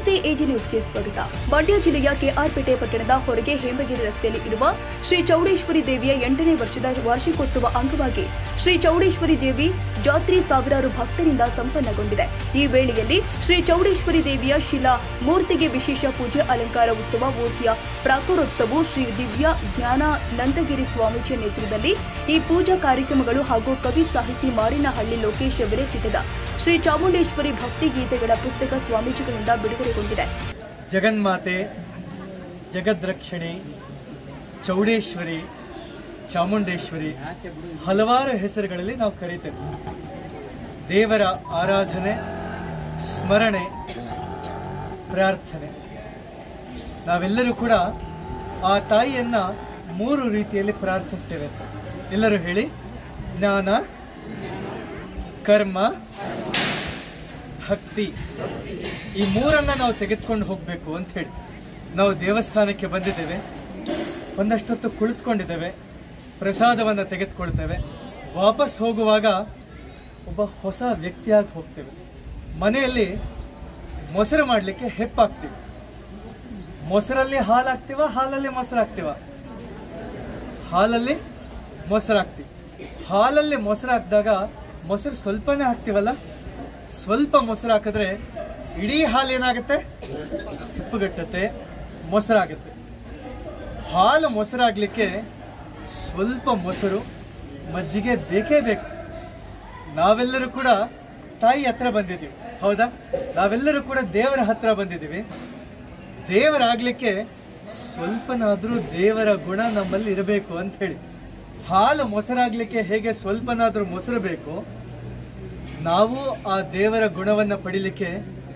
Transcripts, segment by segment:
ನಮಸ್ತೆ ಎಜಿ ನ್ಯೂಸ್ಗೆ ಸ್ವಾಗತ. ಮಂಡ್ಯ ಜಿಲ್ಲೆಯ ಕೆಆರ್ಪೇಟೆ ಪಟ್ಟಣದ ಹೊರಗೆ ಹೇಮಗಿರಿ ರಸ್ತೆಯಲ್ಲಿ ಇರುವ ಶ್ರೀ ಚೌಡೇಶ್ವರಿ ದೇವಿಯ 8ನೇ ವರ್ಷದ ವಾರ್ಷಿಕೋತ್ಸವ ಅಂಗವಾಗಿ ಶ್ರೀ ಚೌಡೇಶ್ವರಿ ದೇವಿ ಜಾತ್ರೆ ಸಾವಿರಾರು ಭಕ್ತರಿಂದ ಸಂಪನ್ನಗೊಂಡಿದೆ. ಈ ವೇಳೆಯಲ್ಲಿ ಶ್ರೀ ಚೌಡೇಶ್ವರಿ ದೇವಿಯ ಶಿಲಾ ಮೂರ್ತಿಗೆ ವಿಶೇಷ ಪೂಜೆ, ಅಲಂಕಾರ ಉತ್ಸವ, ಮೂರ್ತಿಯ ಪ್ರಾಕಾರೋತ್ಸವ ಶ್ರೀ ದಿವ್ಯ ಜ್ಞಾನಾನಂದಗಿರಿ ಸ್ವಾಮೀಜಿಯ ನೇತೃತ್ವದಲ್ಲಿ ಈ ಪೂಜಾ ಕಾರ್ಯಕ್ರಮಗಳು ಹಾಗೂ ಕವಿ ಸಾಹಿತಿ ಮಾರಿನಹಳ್ಳಿ ಲೋಕೇಶ್ ವಿರಚಿತದ ಶ್ರೀ ಚಾಮುಂಡೇಶ್ವರಿ ಭಕ್ತಿ ಗೀತೆಗಳ ಪುಸ್ತಕ ಸ್ವಾಮೀಜಿಗಳಿಂದ ಬಿಡುಗಡೆಗೊಂಡಿದೆ. ಜಗನ್ಮಾತೆ, ಜಗದ್ರಕ್ಷಣೆ, ಚೌಡೇಶ್ವರಿ, ಚಾಮುಂಡೇಶ್ವರಿ ಹಲವಾರು ಹೆಸರುಗಳಲ್ಲಿ ನಾವು ಕರೀತೇವೆ. ದೇವರ ಆರಾಧನೆ, ಸ್ಮರಣೆ, ಪ್ರಾರ್ಥನೆ. ನಾವೆಲ್ಲರೂ ಕೂಡ ಆ ತಾಯಿಯನ್ನ 3 ರೀತಿಯಲ್ಲಿ ಪ್ರಾರ್ಥಿಸ್ತೇವೆ. ಎಲ್ಲರೂ ಹೇಳಿ: ಜ್ಞಾನ, ಕರ್ಮ, ಭಕ್ತಿ. ಈ 3ಅನ್ನ ನಾವು ತೆಗೆದುಕೊಂಡು ಹೋಗಬೇಕು ಅಂತ ಹೇಳಿ ನಾವು ದೇವಸ್ಥಾನಕ್ಕೆ ಬಂದಿದ್ದೇವೆ. ಒಂದಷ್ಟೊತ್ತು ಕುಳಿತುಕೊಂಡಿದ್ದೇವೆ, ಪ್ರಸಾದವನ್ನು ತೆಗೆದುಕೊಳ್ತೇವೆ. ವಾಪಸ್ ಹೋಗುವಾಗ ಒಬ್ಬ ಹೊಸ ವ್ಯಕ್ತಿಯಾಗಿ ಹೋಗ್ತೇವೆ. ಮನೆಯಲ್ಲಿ ಮೊಸರು ಮಾಡಲಿಕ್ಕೆ ಹೆಪ್ಪಾಗ್ತೀವಿ. ಮೊಸರಲ್ಲಿ ಹಾಲು ಹಾಕ್ತೀವ, ಹಾಲಲ್ಲಿ ಮೊಸರು ಹಾಕ್ತೀವ? ಹಾಲಲ್ಲಿ ಮೊಸರು ಹಾಕ್ತೀವಿ. ಹಾಲಲ್ಲಿ ಮೊಸರು ಹಾಕಿದಾಗ ಮೊಸರು ಸ್ವಲ್ಪನೇ ಹಾಕ್ತೀವಲ್ಲ, ಸ್ವಲ್ಪ ಮೊಸರು ಹಾಕಿದ್ರೆ ಇಡೀ ಹಾಲು ಏನಾಗುತ್ತೆ? ಹೆಪ್ಪುಗಟ್ಟುತ್ತೆ, ಮೊಸರಾಗುತ್ತೆ. ಹಾಲು ಮೊಸರಾಗಲಿಕ್ಕೆ ಸ್ವಲ್ಪ ಮೊಸರು, ಮಜ್ಜಿಗೆ ಬೇಕೇ ಬೇಕು. ನಾವೆಲ್ಲರೂ ಕೂಡ ತಾಯಿ ಹತ್ರ ಬಂದಿದ್ದೀವಿ, ಹೌದಾ? ನಾವೆಲ್ಲರೂ ಕೂಡ ದೇವರ ಹತ್ರ ಬಂದಿದ್ದೀವಿ. ದೇವರಾಗಲಿಕ್ಕೆ ಸ್ವಲ್ಪನಾದರೂ ದೇವರ ಗುಣ ನಮ್ಮಲ್ಲಿ ಇರಬೇಕು ಅಂತ ಹೇಳಿ. ಹಾಲು ಮೊಸರಾಗಲಿಕ್ಕೆ ಹೇಗೆ ಸ್ವಲ್ಪನಾದರೂ ಮೊಸರು ಬೇಕು, ನಾವು ಆ ದೇವರ ಗುಣವನ್ನು ಪಡಿಲಿಕ್ಕೆ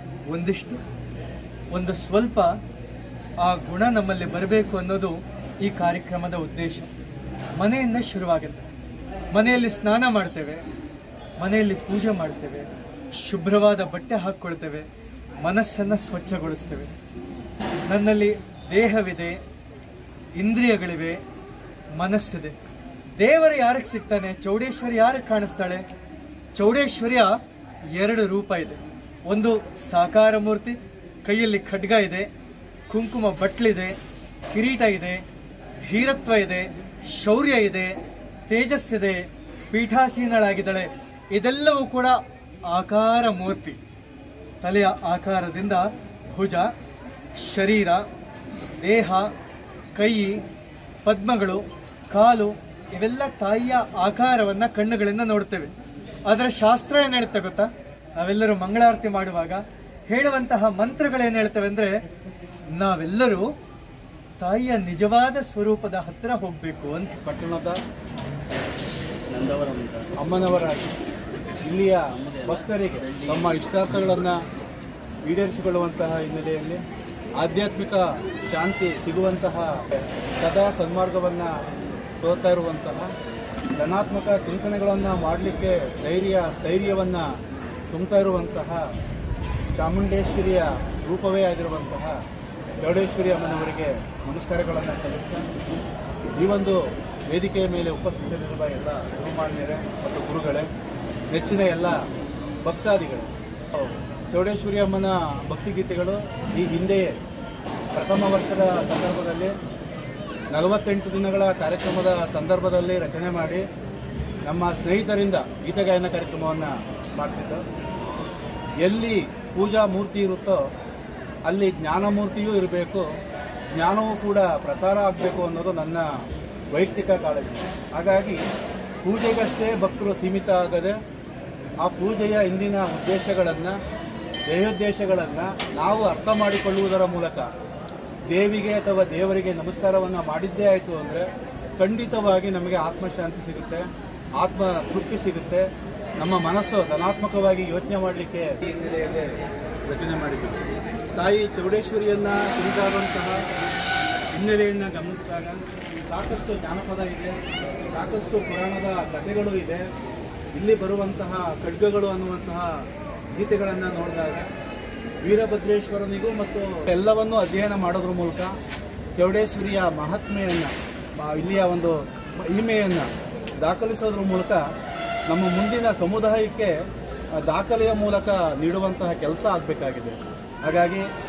ಒಂದು ಸ್ವಲ್ಪ ಆ ಗುಣ ನಮ್ಮಲ್ಲಿ ಬರಬೇಕು ಅನ್ನೋದು ಈ ಕಾರ್ಯಕ್ರಮದ ಉದ್ದೇಶ. ಮನೆಯಿಂದ ಶುರುವಾಗುತ್ತೆ. ಮನೆಯಲ್ಲಿ ಸ್ನಾನ ಮಾಡ್ತೇವೆ, ಮನೆಯಲ್ಲಿ ಪೂಜೆ ಮಾಡ್ತೇವೆ, ಶುಭ್ರವಾದ ಬಟ್ಟೆ ಹಾಕ್ಕೊಳ್ತೇವೆ, ಮನಸ್ಸನ್ನು ಸ್ವಚ್ಛಗೊಳಿಸ್ತೇವೆ. ನನ್ನಲ್ಲಿ ದೇಹವಿದೆ, ಇಂದ್ರಿಯಗಳಿವೆ, ಮನಸ್ಸಿದೆ. ದೇವರು ಯಾರಿಗೆ ಸಿಗ್ತಾನೆ? ಚೌಡೇಶ್ವರಿ ಯಾರಿಗೆ ಕಾಣಿಸ್ತಾಳೆ? ಚೌಡೇಶ್ವರಿಯ 2 ರೂಪ ಇದೆ. ಒಂದು ಸಾಕಾರ ಮೂರ್ತಿ, ಕೈಯಲ್ಲಿ ಖಡ್ಗ ಇದೆ, ಕುಂಕುಮ ಬಟ್ಲಿದೆ, ಕಿರೀಟ ಇದೆ, ಧೀರತ್ವ ಇದೆ, ಶೌರ್ಯ ಇದೆ, ತೇಜಸ್ಸಿದೆ, ಪೀಠಾಸೀನಳಾಗಿದ್ದಾಳೆ. ಇದೆಲ್ಲವೂ ಕೂಡ ಆಕಾರ ಮೂರ್ತಿ. ತಲೆಯ ಆಕಾರದಿಂದ ಭುಜ, ಶರೀರ, ದೇಹ, ಕೈ, ಪದ್ಮಗಳು, ಕಾಲು ಇವೆಲ್ಲ ತಾಯಿಯ ಆಕಾರವನ್ನು ಕಣ್ಣುಗಳಿಂದ ನೋಡ್ತೇವೆ. ಅದರ ಶಾಸ್ತ್ರ ಏನು ಹೇಳ್ತೇವೆ ಗೊತ್ತಾ? ನಾವೆಲ್ಲರೂ ಮಂಗಳಾರತಿ ಮಾಡುವಾಗ ಹೇಳುವಂತಹ ಮಂತ್ರಗಳೇನು ಹೇಳ್ತೇವೆ ಅಂದರೆ, ನಾವೆಲ್ಲರೂ ತಾಯಿಯ ನಿಜವಾದ ಸ್ವರೂಪದ ಹತ್ರ ಹೋಗಬೇಕು ಅಂತ. ಪಟ್ಟಣದ ಅಮ್ಮನವರಾಗಿ ಇಲ್ಲಿಯ ಭಕ್ತರಿಗೆ ತಮ್ಮ ಇಷ್ಟಾರ್ಥಗಳನ್ನು ಈಡೇರಿಸಿಕೊಳ್ಳುವಂತಹ ಹಿನ್ನೆಲೆಯಲ್ಲಿ ಆಧ್ಯಾತ್ಮಿಕ ಶಾಂತಿ ಸಿಗುವಂತಹ ಸದಾ ಸನ್ಮಾರ್ಗವನ್ನು ತೋರ್ತಾ ಇರುವಂತಹ, ಧನಾತ್ಮಕ ಚಿಂತನೆಗಳನ್ನು ಮಾಡಲಿಕ್ಕೆ ಸ್ಥೈರ್ಯವನ್ನು ತುಂಬ್ತಾ ಇರುವಂತಹ ಚಾಮುಂಡೇಶ್ವರಿಯ ರೂಪವೇ ಆಗಿರುವಂತಹ ಚೌಡೇಶ್ವರಿ ಅಮ್ಮನವರಿಗೆ ನಮಸ್ಕಾರಗಳನ್ನು ಸಲ್ಲಿಸ್ತಾ, ಈ ಒಂದು ವೇದಿಕೆಯ ಮೇಲೆ ಉಪಸ್ಥಿತರಿರುವ ಎಲ್ಲ ಗುರುಮಾನ್ಯರೇ ಮತ್ತು ಗುರುಗಳೇ, ನೆಚ್ಚಿನ ಎಲ್ಲ ಭಕ್ತಾದಿಗಳೇ, ಚೌಡೇಶ್ವರಿ ಅಮ್ಮನ ಭಕ್ತಿಗೀತೆಗಳು ಈ ಹಿಂದೆಯೇ ಪ್ರಥಮ ವರ್ಷದ ಸಂದರ್ಭದಲ್ಲಿ 48 ದಿನಗಳ ಕಾರ್ಯಕ್ರಮದ ಸಂದರ್ಭದಲ್ಲಿ ರಚನೆ ಮಾಡಿ ನಮ್ಮ ಸ್ನೇಹಿತರಿಂದ ಗೀತಗಾಯನ ಕಾರ್ಯಕ್ರಮವನ್ನು ಮಾಡಿಸಿದ್ದು. ಎಲ್ಲಿ ಪೂಜಾ ಮೂರ್ತಿ ಇರುತ್ತೋ ಅಲ್ಲಿ ಜ್ಞಾನಮೂರ್ತಿಯೂ ಇರಬೇಕು, ಜ್ಞಾನವೂ ಕೂಡ ಪ್ರಸಾರ ಆಗಬೇಕು ಅನ್ನೋದು ನನ್ನ ವೈಯಕ್ತಿಕ ಕಾಳಜಿ. ಹಾಗಾಗಿ ಪೂಜೆಗಷ್ಟೇ ಭಕ್ತರು ಸೀಮಿತ ಆಗದೆ ಆ ಪೂಜೆಯ ಹಿಂದಿನ ಉದ್ದೇಶಗಳನ್ನು, ಧ್ಯೇಯೋದ್ದೇಶಗಳನ್ನು ನಾವು ಅರ್ಥ ಮಾಡಿಕೊಳ್ಳುವುದರ ಮೂಲಕ ದೇವಿಗೆ ಅಥವಾ ದೇವರಿಗೆ ನಮಸ್ಕಾರವನ್ನು ಮಾಡಿದ್ದೇ ಆಯಿತು ಅಂದರೆ ಖಂಡಿತವಾಗಿ ನಮಗೆ ಆತ್ಮಶಾಂತಿ ಸಿಗುತ್ತೆ, ಆತ್ಮ ತೃಪ್ತಿ ಸಿಗುತ್ತೆ. ನಮ್ಮ ಮನಸ್ಸು ಧನಾತ್ಮಕವಾಗಿ ಯೋಚನೆ ಮಾಡಲಿಕ್ಕೆ ಈ ಹಿನ್ನೆಲೆಯಲ್ಲೇ ರಚನೆ ಮಾಡಿದ್ದೀವಿ. ತಾಯಿ ಚೌಡೇಶ್ವರಿಯನ್ನು ಕುರಿತಾದಂತಹ ಹಿನ್ನೆಲೆಯನ್ನು ಗಮನಿಸಿದಾಗ ಸಾಕಷ್ಟು ಜಾನಪದ ಇದೆ, ಸಾಕಷ್ಟು ಪುರಾಣದ ಕಥೆಗಳು ಇದೆ. ಇಲ್ಲಿ ಬರುವಂತಹ ಖಡ್ಗಗಳು ಅನ್ನುವಂತಹ ಗೀತೆಗಳನ್ನು ನೋಡಿದಾಗ ವೀರಭದ್ರೇಶ್ವರನಿಗೂ ಮತ್ತು ಎಲ್ಲವನ್ನೂ ಅಧ್ಯಯನ ಮಾಡೋದ್ರ ಮೂಲಕ ಚೌಡೇಶ್ವರಿಯ ಮಹಾತ್ಮೆಯನ್ನು, ಇಲ್ಲಿಯ ಒಂದು ಮಹಿಮೆಯನ್ನು ದಾಖಲಿಸೋದ್ರ ಮೂಲಕ ನಮ್ಮ ಮುಂದಿನ ಸಮುದಾಯಕ್ಕೆ ದಾಖಲೆಯ ಮೂಲಕ ನೀಡುವಂತಹ ಕೆಲಸ ಆಗಬೇಕಾಗಿದೆ. ಹಾಗಾಗಿ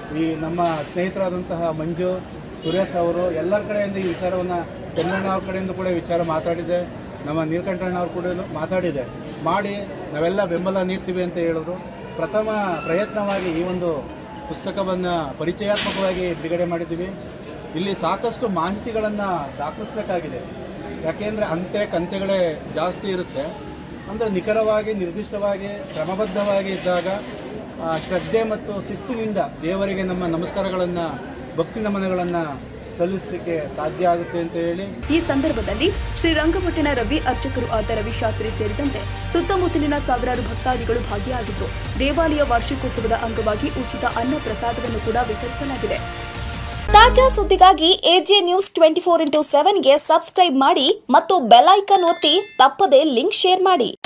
ಈ ನಮ್ಮ ಸ್ನೇಹಿತರಾದಂತಹ ಮಂಜು, ಸುರೇಶ್ ಅವರು ಎಲ್ಲರ ಕಡೆಯಿಂದ ಈ ವಿಚಾರವನ್ನು, ಚೆನ್ನಣ್ಣ ಅವ್ರ ಕಡೆಯಿಂದ ಕೂಡ ವಿಚಾರ ಮಾತಾಡಿದೆ, ನಮ್ಮ ನೀಲಕಂಠಣ್ಣ ಅವ್ರ ಕೂಡ ಮಾತಾಡಿದೆ, ಮಾಡಿ ನಾವೆಲ್ಲ ಬೆಂಬಲ ನೀಡ್ತೀವಿ ಅಂತ ಹೇಳಿದ್ರು. ಪ್ರಥಮ ಪ್ರಯತ್ನವಾಗಿ ಈ ಒಂದು ಪುಸ್ತಕವನ್ನು ಪರಿಚಯಾತ್ಮಕವಾಗಿ ಬಿಡುಗಡೆ ಮಾಡಿದ್ದೀವಿ. ಇಲ್ಲಿ ಸಾಕಷ್ಟು ಮಾಹಿತಿಗಳನ್ನು ದಾಖಲಿಸಬೇಕಾಗಿದೆ. ಯಾಕೆಂದರೆ ಕಂತೆಗಳೇ ಜಾಸ್ತಿ ಇರುತ್ತೆ. ಅಂದರೆ ನಿಖರವಾಗಿ, ನಿರ್ದಿಷ್ಟವಾಗಿ, ಕ್ರಮಬದ್ಧವಾಗಿ ಇದ್ದಾಗ ಶ್ರದ್ಧೆ ಮತ್ತು ಶಿಸ್ತಿನಿಂದ ದೇವರಿಗೆ ನಮ್ಮ ನಮಸ್ಕಾರಗಳನ್ನು, ಭಕ್ತಿ ನಮನಗಳನ್ನು ಸಲ್ಲಿಸಲಿಕ್ಕೆ ಸಾಧ್ಯ ಆಗುತ್ತೆ ಅಂತ ಹೇಳಿ ಈ ಸಂದರ್ಭದಲ್ಲಿ ಶ್ರೀರಂಗಪಟ್ಟಣ ರವಿ ಅರ್ಚಕರು ಆದ ರವಿಶಾಸ್ತ್ರಿ ಸೇರಿದಂತೆ ಸುತ್ತಮುತ್ತಲಿನ ಸಾವಿರಾರು ಭಕ್ತಾದಿಗಳು ಭಾಗಿಯಾಗಿದ್ದರು. ದೇವಾಲಯ ವಾರ್ಷಿಕೋತ್ಸವದ ಅಂಗವಾಗಿ ಉಚಿತ ಅನ್ನ ಪ್ರಸಾದವನ್ನು ಕೂಡ ವಿತರಿಸಲಾಗಿದೆ. ತಾಜಾ ಸುದ್ದಿಗಾಗಿ ಎಜೆ ನ್ಯೂಸ್ 24x7ಗೆ ಸಬ್ಸ್ಕ್ರೈಬ್ ಮಾಡಿ ಮತ್ತು ಬೆಲ್ ಐಕಾನ್ ಒತ್ತಿ ತಪ್ಪದೇ ಲಿಂಕ್ ಶೇರ್ ಮಾಡಿ.